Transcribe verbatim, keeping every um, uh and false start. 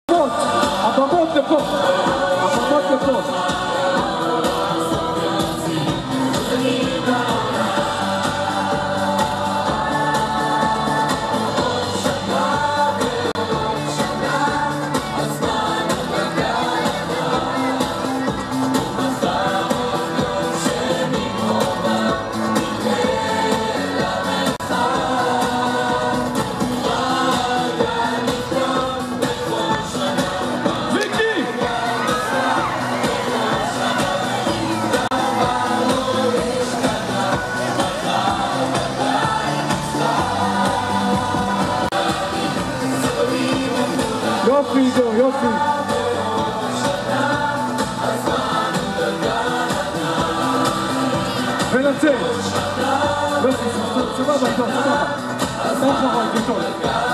הבמות לפה, הבמות לפה. יופי עידו, יופי. ולצאת. יופי, סבבה, סבבה. סבבה, זה טוב.